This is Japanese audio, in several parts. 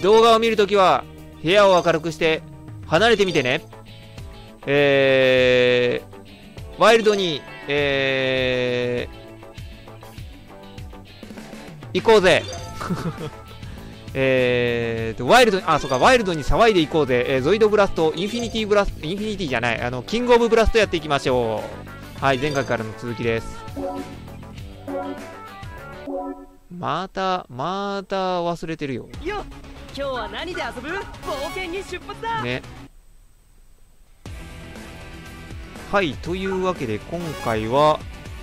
動画を見るときは部屋を明るくして離れてみてね。ワイルドに、行こうぜ。ワイルドに、そうか、ワイルドに騒いでいこうぜ。ゾイドブラスト、インフィニティじゃない、キングオブブラストやっていきましょう。はい、前回からの続きです。また忘れてるよ。 今日は何で遊ぶ？冒険に出発だ。 ね。はい、というわけで今回は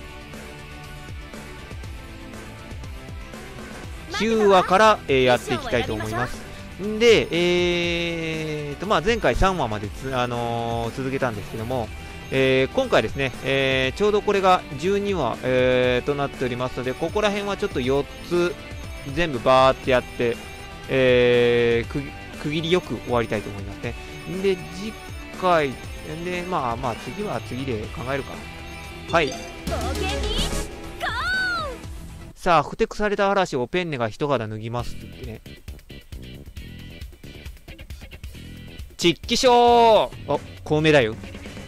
9話から、やっていきたいと思います。んで、前回3話まで続けたんですけども、今回ですね、ちょうどこれが12話、となっておりますので、ここら辺はちょっと4つ全部バーってやって、区切りよく終わりたいと思いますね。で、次回で、次は次で考えるか。はい。さあ、ふてくされた嵐をペンネが一肌脱ぎますって言ってね。ちっきしょー。あ、孔明だよ。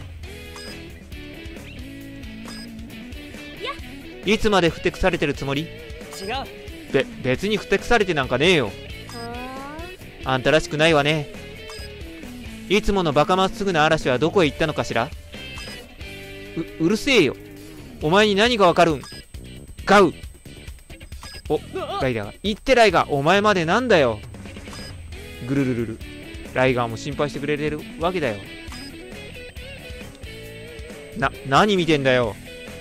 いつまでふてくされてるつもり？違う。別にふてくされてなんかねえよ。あんたらしくないわね。いつものバカまっすぐな嵐はどこへ行ったのかしら？うるせえよ。お前に何がわかるん？ガウ。お、ライガー。言ってライガー。お前までなんだよ。ぐるるるる。ライガーも心配してくれてるわけだよ。何見てんだよ。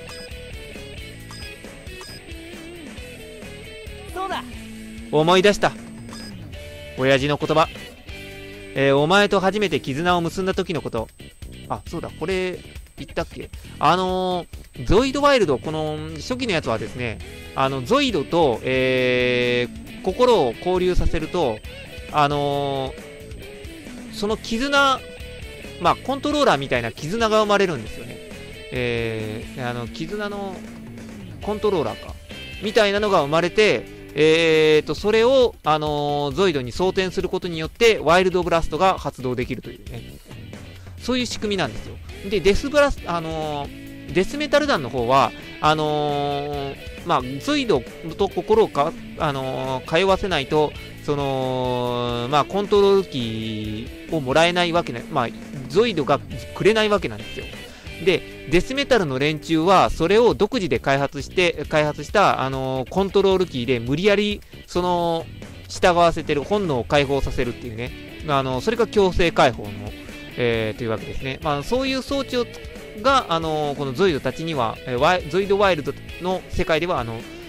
そうだ。 思い出した。親父の言葉。お前と初めて絆を結んだ時のこと。あ、そうだ、これ、言ったっけ？ゾイドワイルド、この初期のやつはですね、ゾイドと、心を交流させると、その絆、コントローラーみたいな絆が生まれるんですよね。絆のコントローラーか。みたいなのが生まれて、それを、ゾイドに装填することによって、ワイルドブラストが発動できるというね。そういう仕組みなんですよ。で、デスメタル弾の方は、ゾイドと心を通わせないと、コントロールキーをもらえないわけね。ゾイドがくれないわけなんですよ。で、デスメタルの連中は、それを独自で開発した、コントロールキーで無理やり、従わせてる本能を解放させるっていうね。それが強制解放の、というわけですね。そういう装置が、このゾイドたちには、ゾイドワイルドの世界では、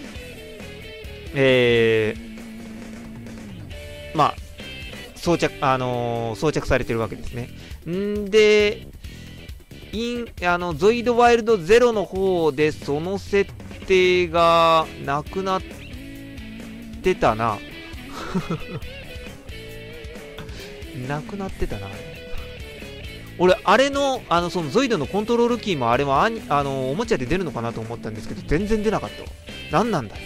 装着されてるわけですね。んで、ゾイドワイルドゼロの方でその設定がなくなってたな。なくなってたな。俺、あれの、そのゾイドのコントロールキーもあれはおもちゃで出るのかなと思ったんですけど、全然出なかったわ。何なんだ。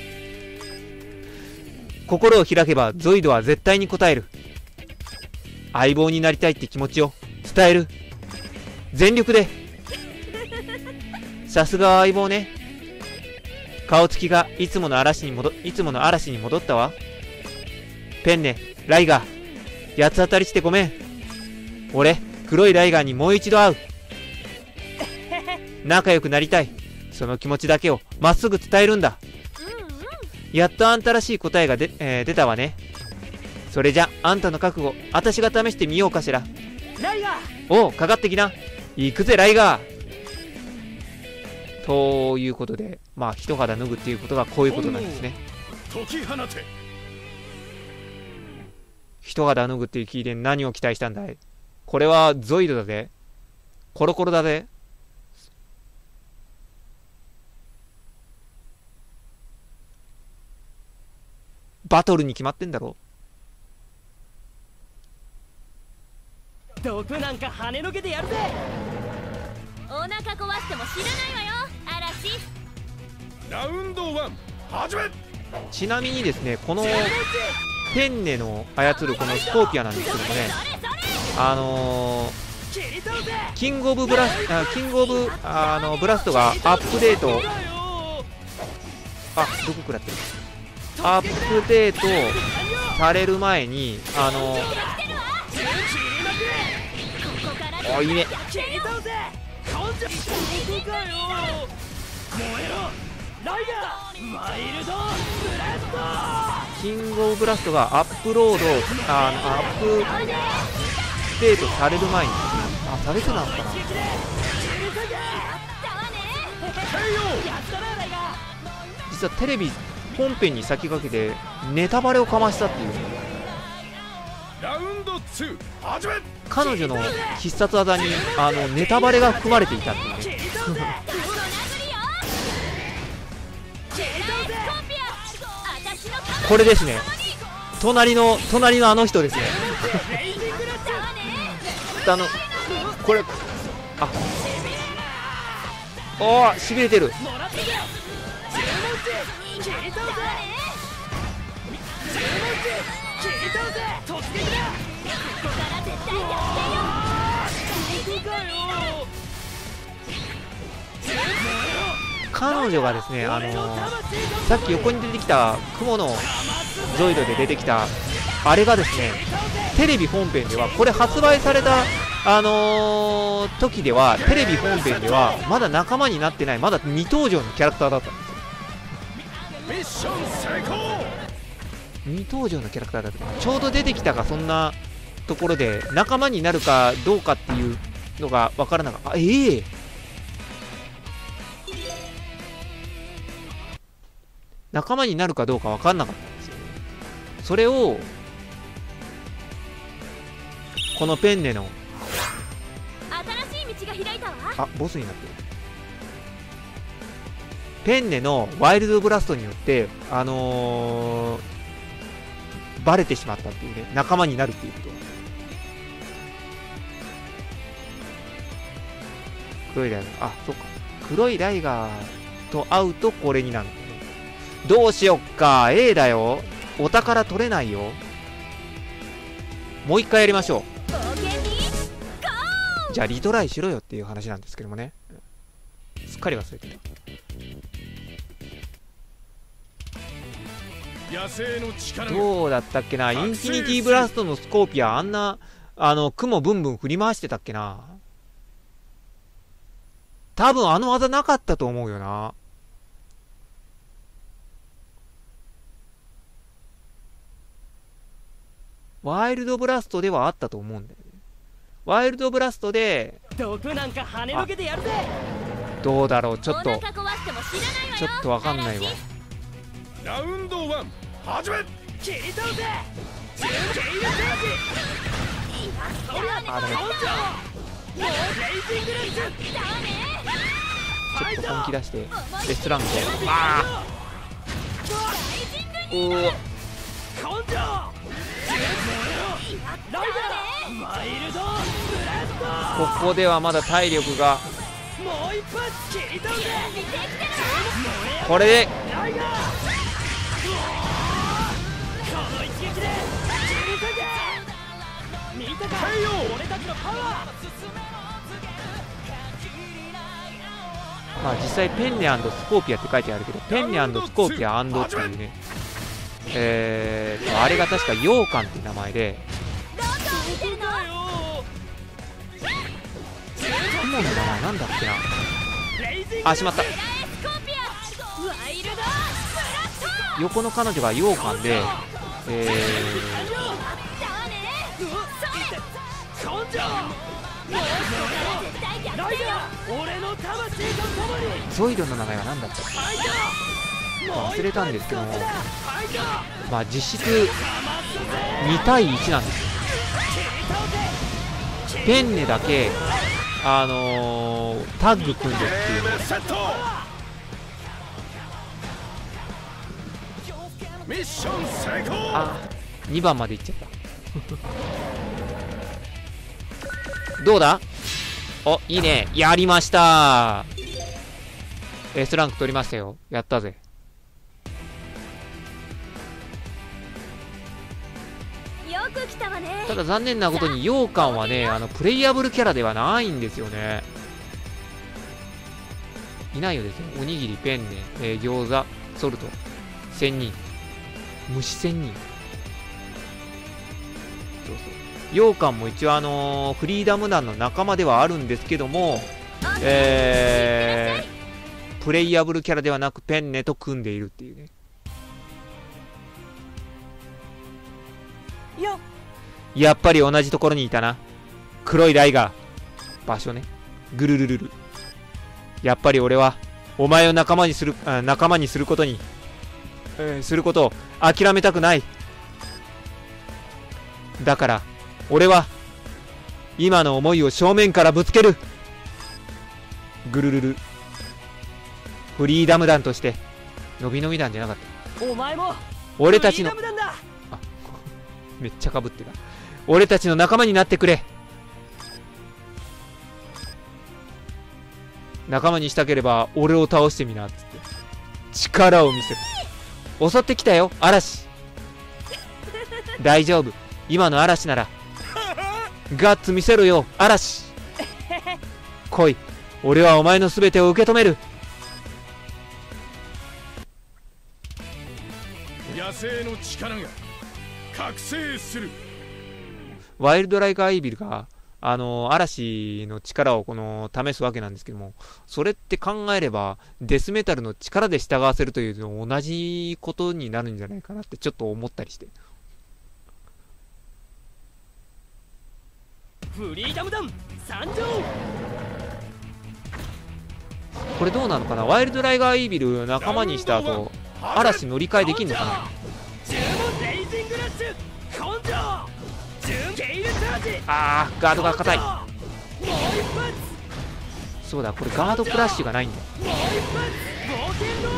心を開けばゾイドは絶対に答える。相棒になりたいって気持ちを伝える。全力で。さすが相棒ね。顔つきがいつもの嵐に戻ったわ。ペンネ、ライガー、八つ当たりしてごめん。俺、黒いライガーにもう一度会う。仲良くなりたい。その気持ちだけをまっすぐ伝えるんだ。やっとあんたらしい答えが出たわね。それじゃ、あんたの覚悟、私が試してみようかしら。 ライガー。 おう、かかってきな。行くぜ、ライガー。ということで、一肌脱ぐっていうことがこういうことなんですね。 解き放て。 一肌脱ぐっていうキーで何を期待したんだい？これはゾイドだぜ。コロコロだぜ。バトルに決まってんだろ。 毒なんか跳ねのけてやるぜ。 お腹壊しても知らないわよ、嵐。 ラウンド1始め。 ちなみにですね、このペンネの操るこのスコーピアなんですけどもね、キングオブブラストがアップデート、あ、どこ食らってる、アップデートされる前にいいね、キングオブブラストがアップロード、アップデートされる前に、されてたのかな。実はテレビ本編に先駆けてネタバレをかましたっていう、彼女の必殺技にネタバレが含まれていたっていうねこれですね、隣のあの人ですねこれ、しびれてる。彼女がですね、さっき横に出てきた雲のゾイドで出てきたあれがですね、テレビ本編では、これ発売された時では、テレビ本編ではまだ仲間になってない、まだ未登場のキャラクターだったんですよ。未登場のキャラクターだった、ちょうど出てきたか、そんなところで仲間になるかどうかっていうのが分からなかった。仲間になるかどうか分からなかったんですよ。それをこのペンネのボスになってるペンネのワイルドブラストによってバレてしまったっていうね、仲間になるっていうこと。黒いライガー、そっか、黒いライガーと会うとこれになる。どうしよっか、 A だよ、お宝取れないよ。もう一回やりましょう。じゃあリトライしろよっていう話なんですけどもね、すっかり忘れてた。どうだったっけな、インフィニティブラストのスコーピア、あんな雲ブンブン振り回してたっけな。多分あの技なかったと思うよな。ワイルドブラストではあったと思うんだよね。ワイルドブラストで毒なんか跳ねのけてやるぜ。 どうだろう、ちょっとわかんないわ。 ラウンド1始め。 切り倒せ。 ちょっと本気出してレストランゴ、ここではまだ体力が、これで実際ペンネ&スコーピアって書いてあるけど、ペンネ&スコーピア&っていうね、あれが確か羊羹っていう名前で、雲の名前なんだっけな、しまった、横の彼女が羊羹で、ゾイドの名前は何だったっけ、忘れたんですけども、実質2対1なんですよ。ペンネだけタッグ組んでっていうの、2番までいっちゃったどうだ、いいね、やりました。S ランク取りましたよ、やったぜ。 く来たわね。 ただ残念なことに羊羹はね、プレイヤブルキャラではないんですよね。いないよですね。おにぎり、ペンネ、餃子、ソルト、仙人、虫仙人。そうそう。羊羹も一応フリーダム団の仲間ではあるんですけども、プレイヤブルキャラではなくペンネと組んでいるっていうね。やっぱり同じところにいたな。黒いライガー。場所ね。ぐるるるる。やっぱり俺はお前を仲間にすることに、することを諦めたくない。だから俺は今の思いを正面からぶつける。ぐるるる。フリーダム団としてのびのび団じゃなかった。 お前も俺たちの、 フリーダム団だ。 めっちゃかぶってた。俺たちの仲間になってくれ。仲間にしたければ俺を倒してみなっつって力を見せる。襲ってきたよ嵐。大丈夫、今の嵐なら。ガッツ見せろよ嵐。来い、俺はお前の全てを受け止める。 野生の力が覚醒する。 ワイルドライカーイービルが嵐の力を試すわけなんですけども、それって考えればデスメタルの力で従わせるというのと同じことになるんじゃないかなってちょっと思ったりして。 フリーダム団参上。 これどうなのかな。ワイルドライガーイービル仲間にした後嵐乗り換えできんのかな。 レイジングラッシュ根性。 あー、ガードが硬い。 もう一発。 そうだ、これガードクラッシュがないんだ。 もう一発。冒険ド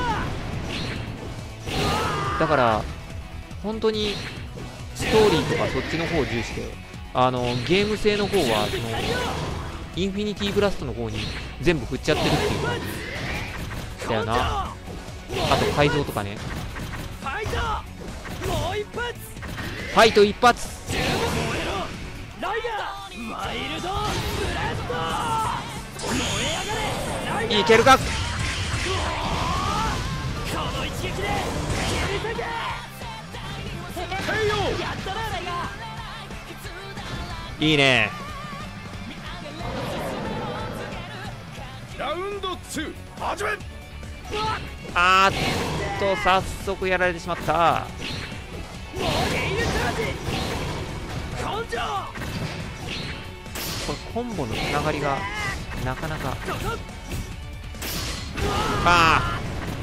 ア。 だから本当にストーリーとかそっちの方を重視してゲーム性の方はインフィニティブラストの方に全部振っちゃってるっていう感じだよな。あと改造とかね。 ファイト。もう一発。 ファイト一発。 ライガーマイルドブラスト。燃え上がれライガー。 いけるか。 この一撃で切り裂け。やったなライガー。 いいね。 ラウンド2始め。 あーっと早速やられてしまった。これコンボのつながりがなかなか。あ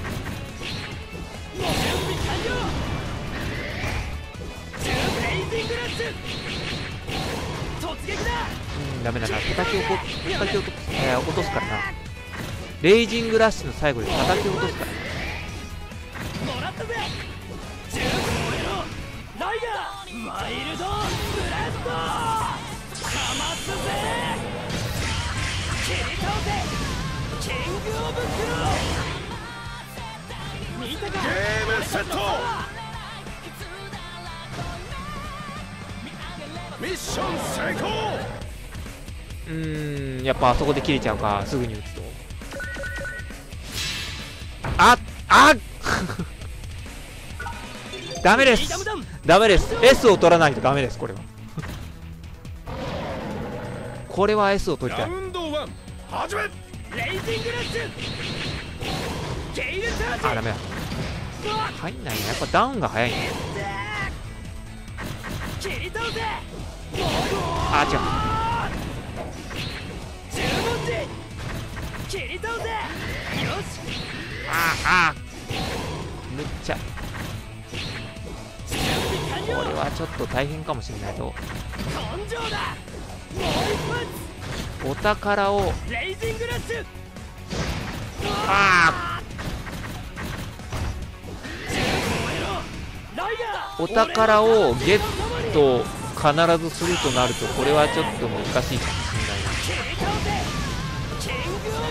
ダメだな。叩き落とすからな。レイジングラッシュの最後で叩き落とすからな。 もらったぜ。ライガーマイルドブラスト。かますぜ。切り倒せキングオブクロー。見たか。 ゲームセット。ミッション成功。 やっぱあそこで切れちゃうか。すぐに打つとダメです。ダメです。 S を取らないとダメです。これはこれは S を取りたい。 ラウンド1始め。 レイジングラッシュ。ゲイルチャージ。 ダメだ。入んないね。やっぱダウンが早いね。 切り倒せ。 違う。 十文字切り倒せ。よし。 むっちゃこれはちょっと大変かもしれないぞ。 根性だ。もう一発。 お宝をレイジングラッシュ。 お宝をゲット必ずするとなるとこれはちょっと難しいかもしれないな。 キングオブクロ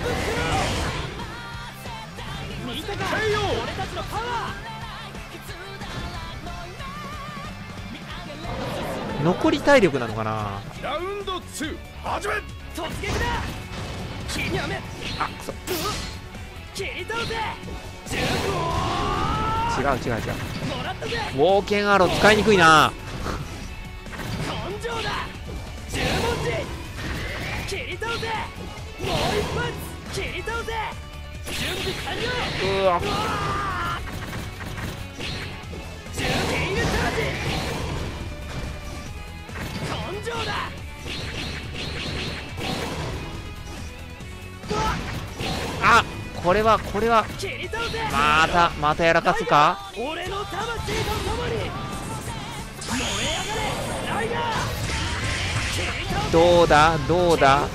ー。見たか俺たちのパワー。 残り体力なのかな。 ラウンド2始め。 突撃だ。君やめ。 あ、くそ。 切り倒せ。重違う違う違う。 宝もらったぜ。 ウォーケンアロー使いにくいな。 根性だ。十文字切り倒せ。もう一発切り倒せ。準備完了。 うわ、 重ケイルチャージ。根性だ。 あ、これは切り倒せ。 またやらかすか。 俺の魂と共に燃え上がれライガー。切り倒せ。 どうだどうだ。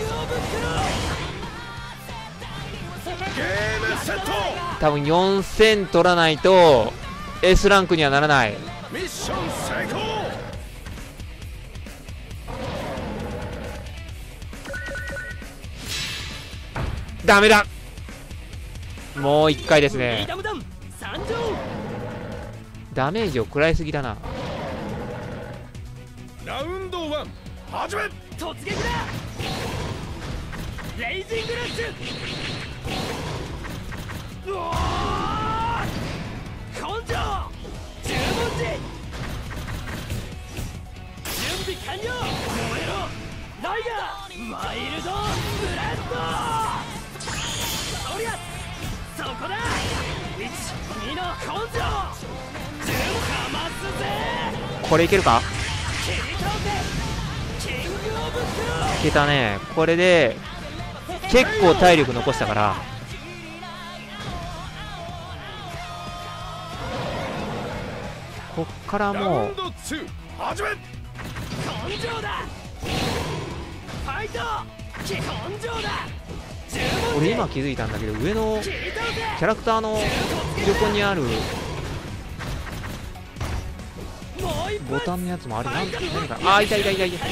ゲームセット。 多分4000取らないと S ランクにはならない。 ミッション成功。 ダメだ。もう1回ですリね。 ダムダン参上。 ダメージを食らいすぎだな。 ラウンド1始め。 突撃だ。レイジングラッシュ。うおー根性十文字準備完了。燃えろライガー。ワイルドブラスト。そりゃそこだ。1、2の根性10かますぜ。 これいけるか。 切り倒せキングオブクロー。 いけたね。これで結構体力残したから。こっからラウもうンド2始め。 根性だ。ファイト根性だ。十文字俺今気づいたんだけど、上の切り倒せ。 キャラクターの横にあるもう一発ボタンのやつもあれ何かな。あー、いたいたいたいた。 レ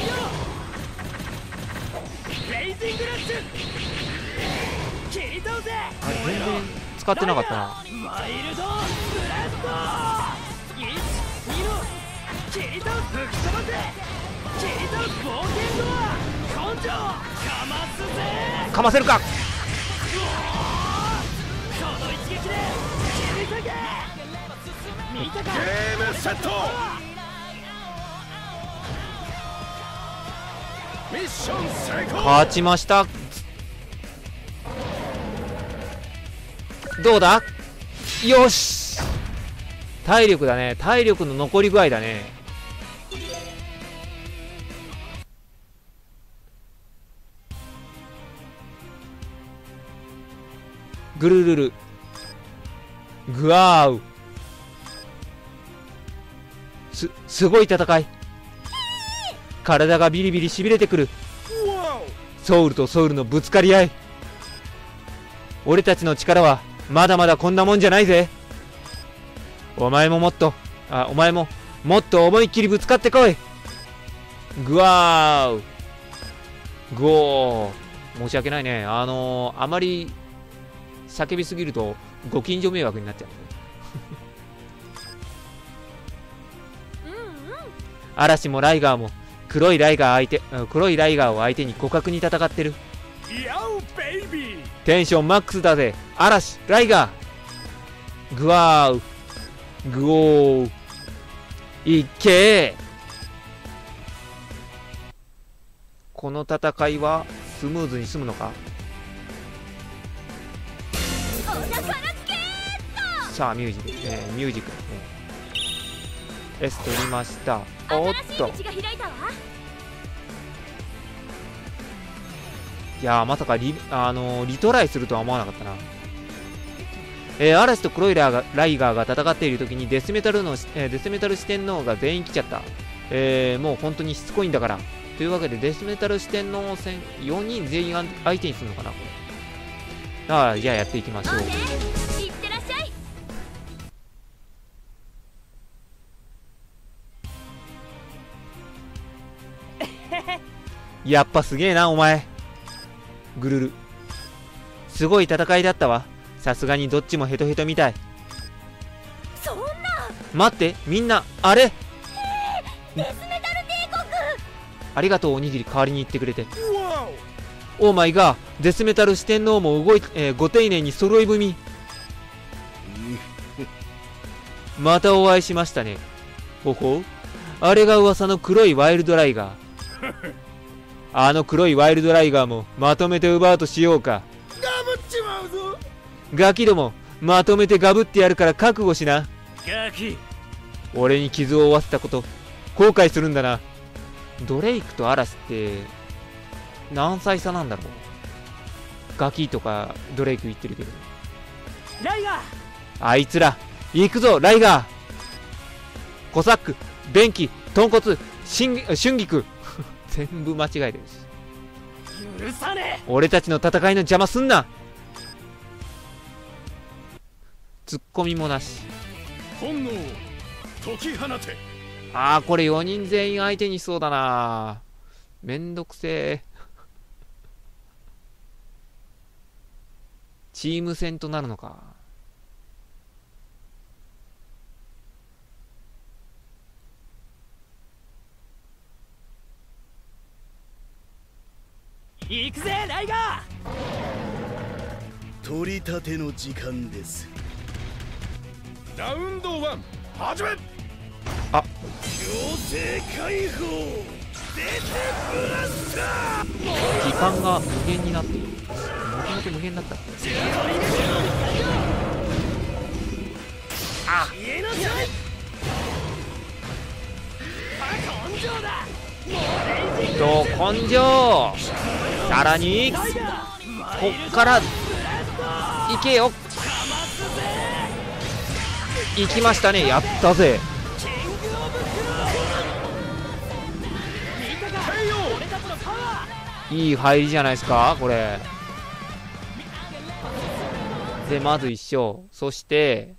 イジングラッシュ切り倒せ。 あれ全然使ってなかったな。 ワイルドブラスト1、2の切り倒す。吹き飛ばせ切り倒す。冒険ドア根性かますぜ。 かませるか。 この一撃で切り裂け。見たか。 ゲームセット。ミッション成功。 勝ちました。どうだ。よし、体力だね。体力の残り具合だね。ぐるるるぐわーう。すごい戦い。体がビリビリしびれてくる。ソウルとソウルのぶつかり合い。俺たちの力はまだまだこんなもんじゃないぜ。お前ももっと思いっきりぶつかってこい。ぐわーう。ぐおー。申し訳ないね。あまり叫びすぎるとご近所迷惑になっちゃう。嵐もライガーも黒いライガーを相手に互角に戦ってる。 ヤオベイビー。 テンションマックスだぜ。嵐、ライガー。グワーウ。グオー。いっけー。この戦いはスムーズに済むのか。さあミュージックですね。S 取りました。おっと、いやー、まさかリトライするとは思わなかったな。嵐と黒いライガーが戦っている時にデスメタル四天王が全員来ちゃった。もう本当にしつこいんだから。というわけでデスメタル四天王戦4人全員相手にするのかな、これ。ああ、じゃあやっていきましょう。やっぱすげえなお前。ぐるる、すごい戦いだったわ。さすがにどっちもヘトヘトみたい。 そんな。 待って、みんなあれ、 デスメタル帝国。 ありがとうおにぎり、代わりに言ってくれて。オーマイガー、デスメタル四天王もご丁寧に揃い踏み。またお会いしましたね。ほほう、あれが噂の黒いワイルドライガー。あの黒いワイルドライガーもまとめて奪うとしようか。 ガブっちまうぞ。 ガキども、まとめてガブってやるから覚悟しな。 ガキ、 俺に傷を負わせたこと後悔するんだな。ドレイクと嵐って何歳差なんだろう。ガキとかドレイク言ってるけど、 ライガー、 あいつら行くぞライガー。コサック、便器、豚骨、春菊全部間違えてるし。 許さね俺たちの戦いの邪魔すんな。ツッコミもなし。 本能を解き放て。 あー、これ4人全員相手にしそうだな。めんどくせえ。チーム戦となるのか。 え。行くぜライガ取り立ての時間です。 ラウンド1始め。 あ、 強制解放。出てブラスター。 時間が無限になっている。もともと無限だったっけ。 ー、消えなさい。根性だ。 根性。さらにこっから行けよ。行きましたね。やったぜ。いい入りじゃないですかこれで。まず1勝。そして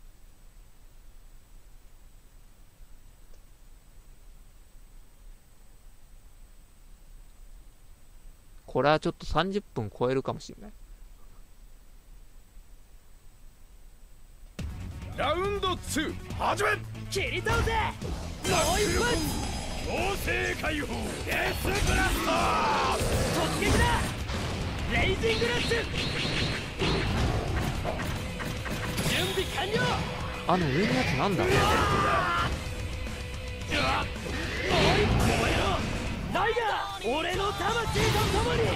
これはちょっと30分超えるかもしれない。 ラウンド2始め。 切り倒せ。もう一発。 強制解放。デスブラストー。 突撃だ。レイジングラッシュ。準備完了。 あの上のやつなんだ。 燃えろライガー、俺の魂と共に。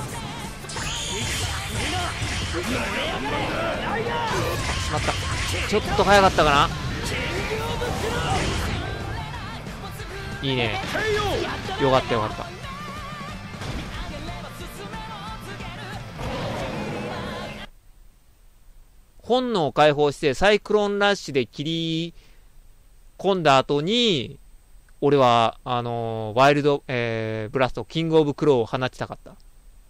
しまった。ちょっと早かったかな。いいね。よかったよかった。本能を解放してサイクロンラッシュで切り込んだ後に、俺はワイルド、ブラストキングオブクローを放ちたかった。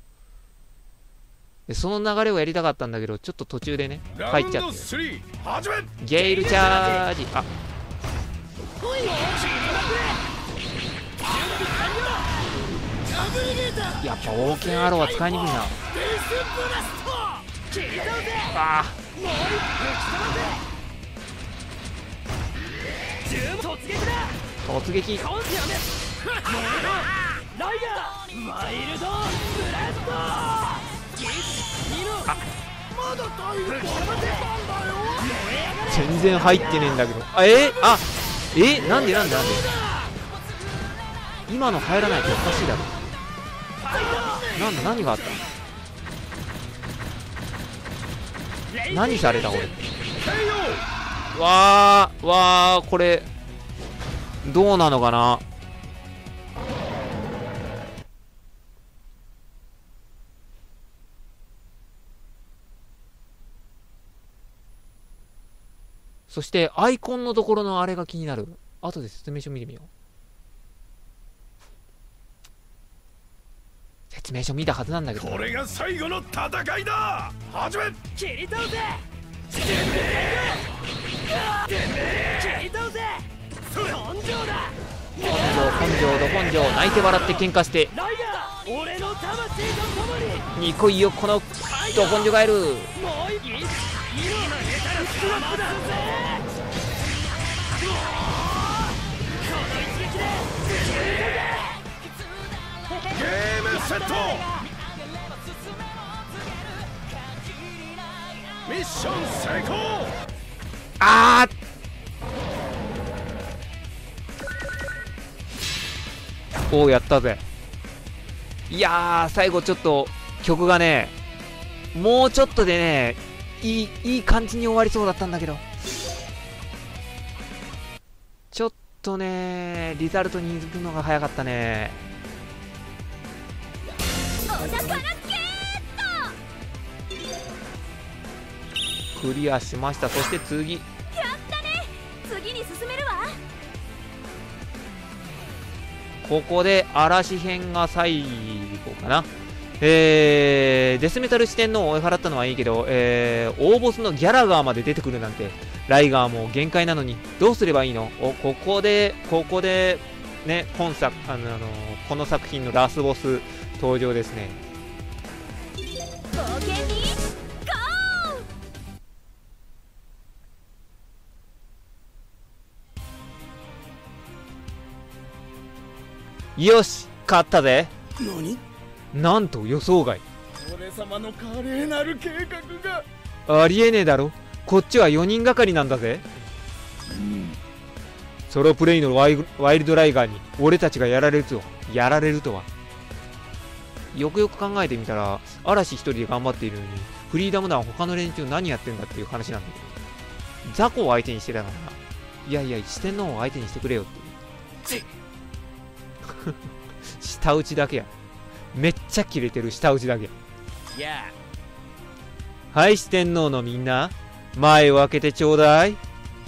でその流れをやりたかったんだけど、ちょっと途中でね入っちゃって。ゲイルチャージ。あ、やっぱ冒険アローは使いにくいな。ああ、突撃。 ライガー、マイルドブラスト。 全然入ってねえんだけど。なんで今の入らないとおかしいだろ。何があったの。何された俺。わーこれどうなのかな。そしてアイコンのところのあれが気になる。後で説明書見てみよう。説明書見たはずなんだけど。 これが最後の戦いだ。始め。 切り倒せ。切り倒せ。根性だ。 根性泣いて笑って喧嘩して。 ライガー、俺の魂と共に。 にこいよこのど根性ガエル。 もう一気。スラップだぜ。この一撃で。 ゲームセット。ミッション成功。 あーおお、やったぜ。いやー、最後ちょっと曲がね、もうちょっとでね、いい感じに終わりそうだったんだけど、ちょっとね、リザルトに行くのが早かったね。 お宝ゲックリアしました。そして次、 ト。やったね。次に進めるわ。 ここで嵐編が最後かな。デスメタル四天王を追い払ったのはいいけど、大ボスのギャラガーまで出てくるなんて、ライガーも限界なのにどうすればいいの。ここでね、この作品のラスボス登場ですね。 冒険にゴー。 よし、勝ったぜ。 何？ なんと予想外。 俺様の華麗なる計画が。 ありえねえだろ。こっちは4人がかりなんだぜ。ソロプレイのワイルドライガーに俺たちがやられるとは。よくよく考えてみたら、嵐一人で頑張っているのに、フリーダムダウン他の連中何やってんだっていう話なんだけど、ザコを相手にしてたからな。いやいや、四天王を相手にしてくれよっていう。舌打ちだけや。めっちゃキレてる舌打ちだけや。はい、四天王のみんな、前を開けてちょうだい。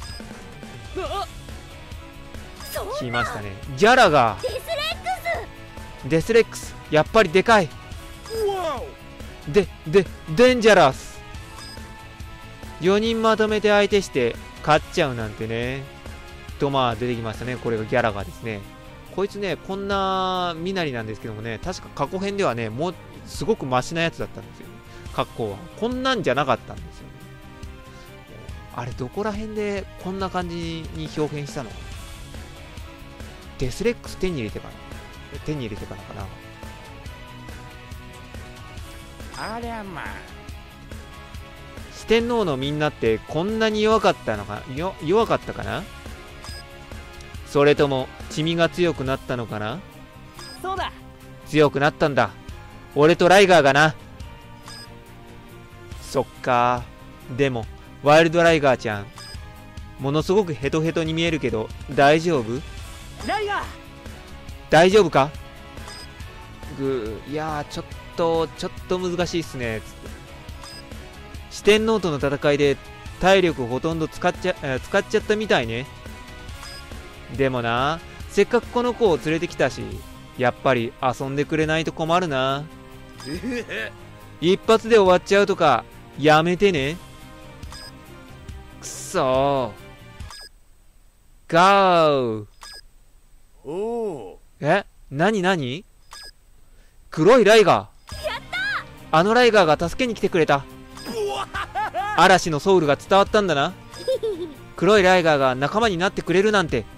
来ましたね。ギャラがデスレックス、やっぱりでかい。デンジャラス。4人まとめて相手して勝っちゃうなんてね。とまあ出てきましたね。これがギャラがですね。こいつね、こんな身なりなんですけどもね、確か過去編ではね、もうすごくマシなやつだったんですよね。格好はこんなんじゃなかったんですよね。あれどこら辺でこんな感じに表現したの？デスレックス手に入れてからかな。 ありゃまあ。 四天王のみんなってこんなに弱かったかな。それとも君が強くなったのかな。 そうだ。 強くなったんだ。俺とライガーがな。そっか。でもワイルドライガーちゃん、ものすごくヘトヘトに見えるけど大丈夫？ ライガー大丈夫か？いやー、ちょっと難しいっすね。つって四天王との戦いで体力ほとんど使っちゃったみたいね。でもな、せっかくこの子を連れてきたし、やっぱり遊んでくれないと困るな。一発で終わっちゃうとかやめてね。くそー。ガー。 おお。 何黒いライガー。 やったあのライガーが助けに来てくれた。嵐のソウルが伝わったんだな。黒いライガーが仲間になってくれるなんて。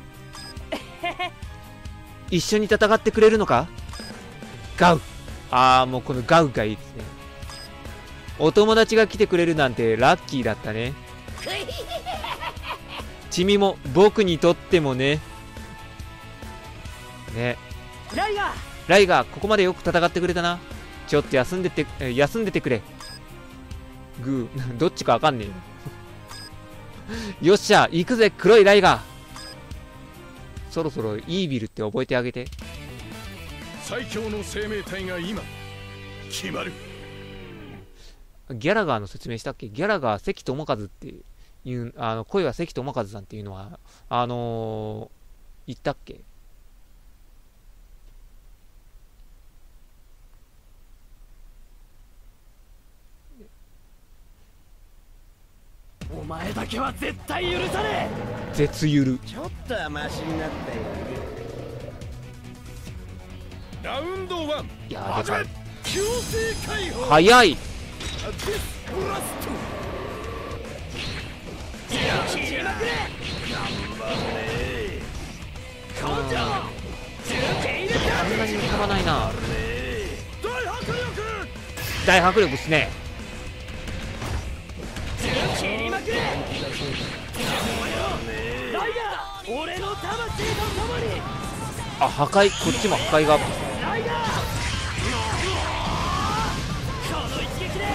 一緒に戦ってくれるのか？ガウ。もうこのガウがいいですね。お友達が来てくれるなんてラッキーだったね。君も僕にとってもね。 ライガーライガー、ここまでよく戦ってくれたな。ちょっと休んでてくれ。グーどっちかわかんねえよ。よっしゃ、行くぜ黒いライガー。そろそろイービルって覚えてあげて。 最強の生命体が今決まる。 ギャラガーの説明したっけ？ギャラガー関智和っていう声は関智和さんっていうのは言ったっけ？ お前だけは絶対許さねえ。 絶ゆる。 ちょっとはマシになったよ。 ラウンド1。 いやー、でかい。 強制解放。 早い。 デスブラスト。 切りまくれ。 頑張れ。 根性受け入れた。 あんなにたまないな。 大迫力。 大迫力っすね。 切りまくれライガー、俺の魂と共にあ、破壊、こっちも破壊が。 ライガー、この一撃で切り裂け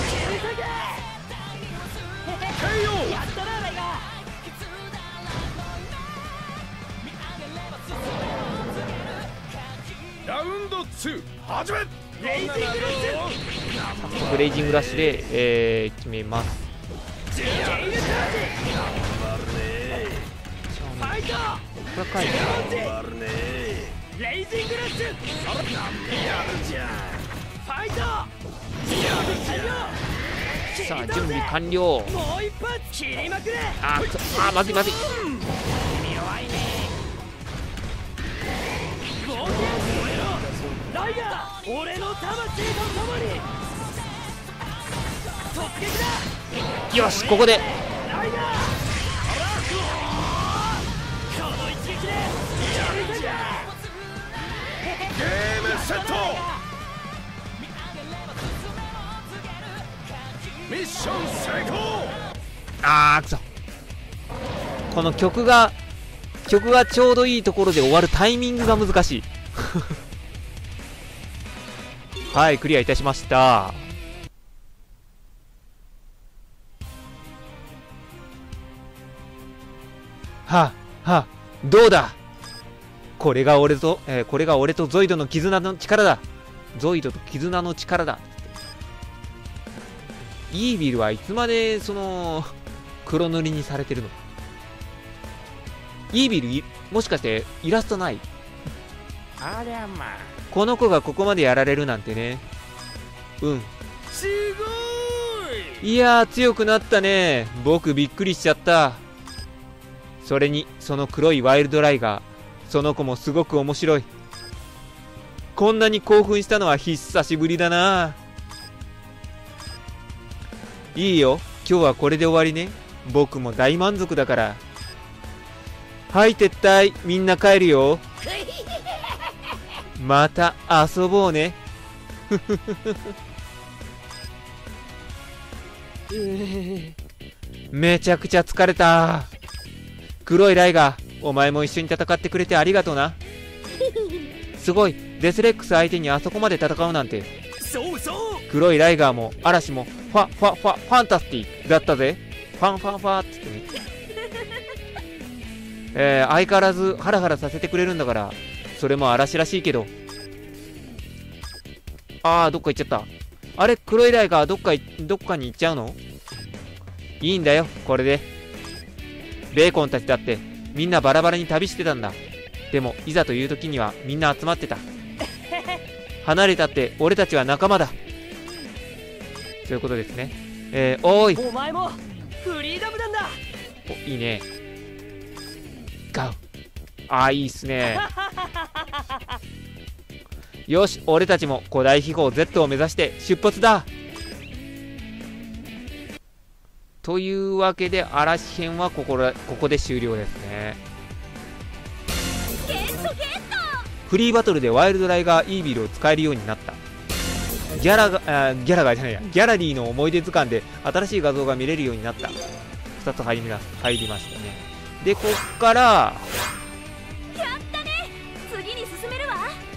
やったなライガー。 ラウンド2始め。 レイジングラッシュ、 ブレイジングラッシュで、決めます。 ゲイルチャージ、ファイト、 これかいな。 レイジングラッシュ、やるじゃん、ファイト、 さあ準備完了。 もう一発切りまくれ。 まずいまずい。 弱いね。冒険燃えろライガー、俺の魂と共に突撃だ。 よし、ここでライガー、この一撃で切り裂け。 ゲームセット。ミッション成功。 くそ。この曲がちょうどいいところで終わるタイミングが難しい。はい、クリアいたしました。どうだ。これが俺とゾイドの絆の力だ。ゾイドと絆の力だ。イービルはいつまで黒塗りにされてるの？イービルもしかしてイラストない？ ありゃまあ。 この子がここまでやられるなんてね。 すごいやー、強くなったね。僕びっくりしちゃった。それにその黒いワイルドライガー、その子もすごく面白い。こんなに興奮したのは久しぶりだな。いいよ、今日はこれで終わりね。僕も大満足だから。はい、撤退。みんな帰るよ。また遊ぼうね。めちゃくちゃ疲れた。黒いライガー、お前も一緒に戦ってくれてありがとうな。すごい、デスレックス相手にあそこまで戦うなんて。 そうそう、 黒いライガーも嵐もファンタスティックだったぜ。ファンって言ってね。相変わらずハラハラさせてくれるんだから、それも嵐らしいけど。どっか行っちゃった。あれ、黒いライガーどっかに行っちゃうの？いいんだよ、これで。ベーコンたちだってみんなバラバラに旅してたんだ。でもいざという時にはみんな集まってた。離れたって俺たちは仲間だ。そういうことですね。おい、 お前もフリーダムなんだ。 いいね。ガウ。いいっすね。よし、俺たちも古代秘宝 Z を目指して出発だ。というわけで嵐編はここで終了ですね。フリーバトルでワイルドライガーイービルを使えるようになった。ギャラリーの思い出図鑑で新しい画像が見れるようになった。2つ入りましたね。で、こっからやったね、次に進めるわ。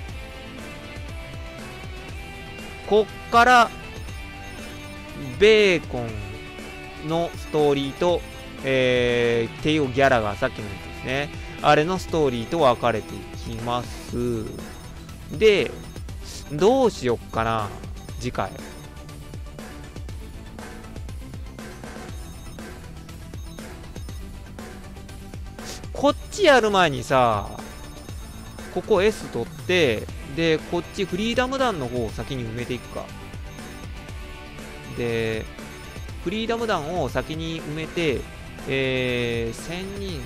こっからベーコンのストーリーと、テイオ・ギャラがさっきのやつですね、あれのストーリーと分かれていきます。で、どうしよっかな、次回。こっちやる前にさ、ここ S 取って、で、こっちフリーダム弾の方を先に埋めていくか。で、フリーダム弾を先に埋めて、1000人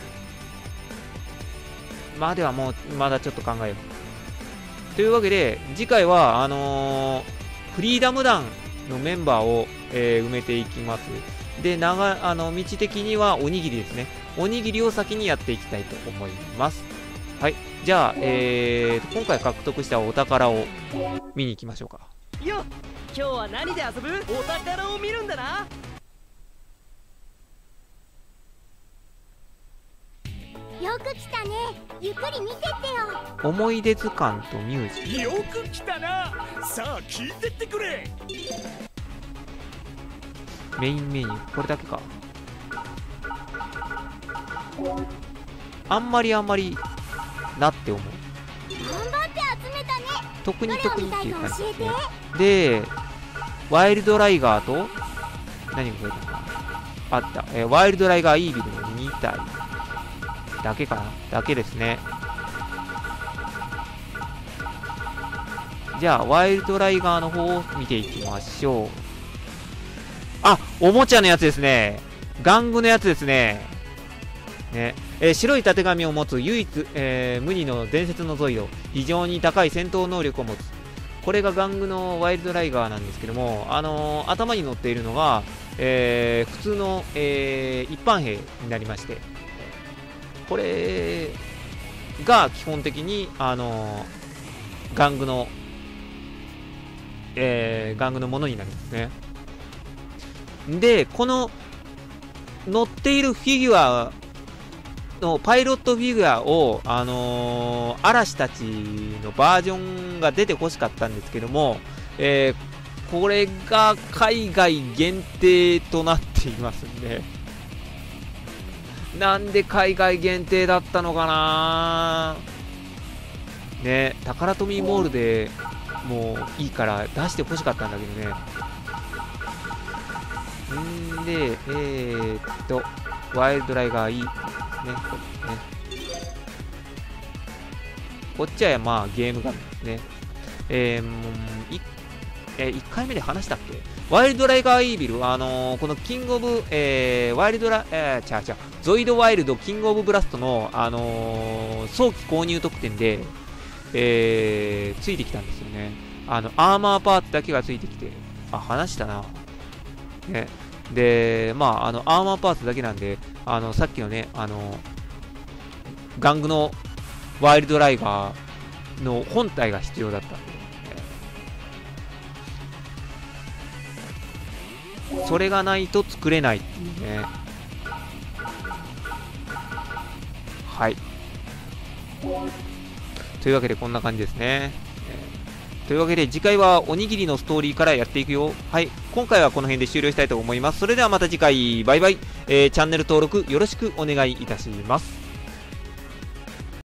まではまだちょっと考えよう。というわけで、次回は、フリーダム弾のメンバーを、埋めていきます。で、道的にはおにぎりですね。おにぎりを先にやっていきたいと思います。 はい。じゃあ、今回獲得したお宝を見に行きましょうか。 よっ、今日は何で遊ぶ？お宝を見るんだな。 よく来たね。ゆっくり見てってよ。 思い出図鑑とミュージよく来たな。さあ聞いてってくれ。 メインメニュー、これだけか。あんまりなって思う。 頑張って集めたね。 特にっていう感じ教えて。 で、ワイルドライガーと何が増えたのかなあった、ワイルドライガーイービルの2体だけかな。だけですね。じゃあワイルドライガーの方を見ていきましょう。あ、おもちゃのやつですね。玩具のやつですね。ね、白いたてがみを持つ唯一、無二の伝説のゾイド。非常に高い戦闘能力を持つ。これが玩具のワイルドライガーなんですけども、頭に乗っているのが、普通の、一般兵になりまして、これが基本的に、玩具のものになりますね。で、この乗っているフィギュアのパイロットフィギュアを、嵐たちのバージョンが出てほしかったんですけども、これが海外限定となっていますんで、なんで海外限定だったのかなね。タカラトミーモールでもういいから出してほしかったんだけどね。んで、ワイルドライガーいいですね。こっちはまあゲーム画面ですね。1回目で話したっけ？ワイルドライガーイービル、このキングオブ、ワイルドラ、ゾイドワイルドキングオブブラストの、早期購入特典で、ついてきたんですよね。アーマーパーツだけがついてきて、話したな。ね。で、まあ、アーマーパーツだけなんで、さっきのね、玩具のワイルドライガーの本体が必要だったんで、それがないと作れないっていうね。はい。というわけでこんな感じですね。というわけで次回はおにぎりのストーリーからやっていくよ。はい。今回はこの辺で終了したいと思います。それではまた次回、バイバイ。チャンネル登録よろしくお願いいたします。